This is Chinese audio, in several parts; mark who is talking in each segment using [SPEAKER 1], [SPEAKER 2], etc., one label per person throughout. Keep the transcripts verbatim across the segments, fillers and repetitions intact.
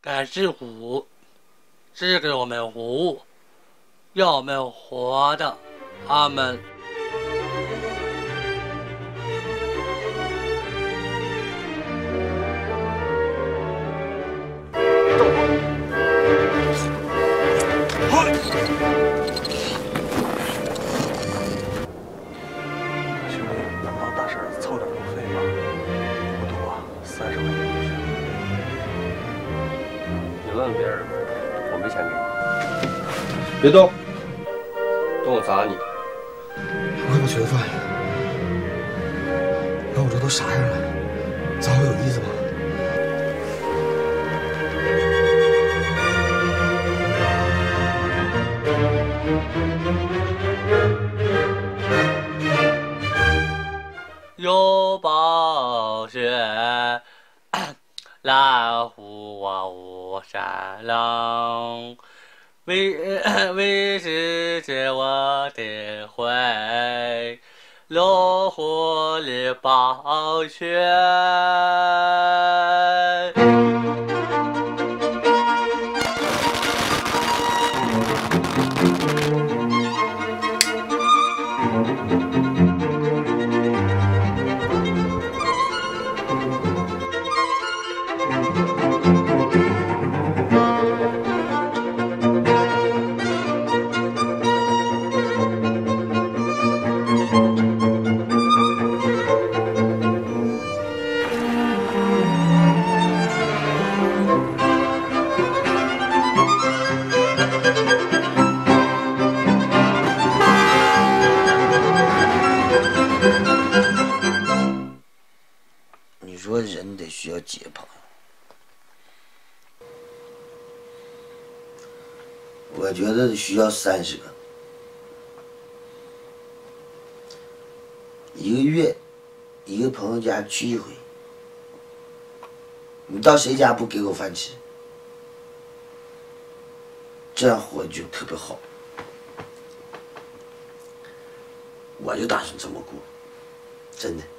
[SPEAKER 1] 赶是虎，是给我们服务，要我们活的。阿门。
[SPEAKER 2] 兄弟，能帮大婶凑点路费吗？不多，三十块钱就行。
[SPEAKER 3] 你问问别人吧，我没钱给你。别动，动我砸你！
[SPEAKER 4] 我可不缺饭。那我这都啥样了？砸我有意思吗？
[SPEAKER 1] 有暴雪，蓝湖啊雾山浪，为为世界我的魂，落火里暴雪。
[SPEAKER 5] 你说人得需要几个朋友？我觉得需要三十个，一个月一个朋友家去一回。你到谁家不给口饭吃？这样活就特别好。我就打算这么过，真的。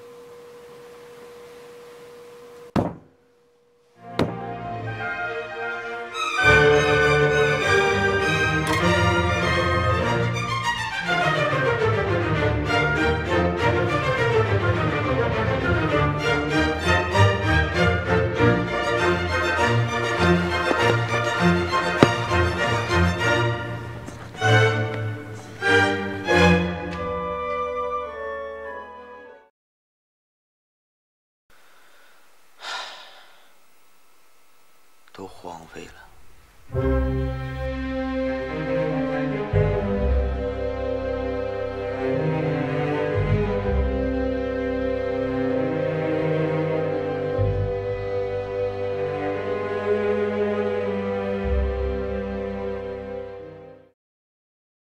[SPEAKER 5] 都荒废了。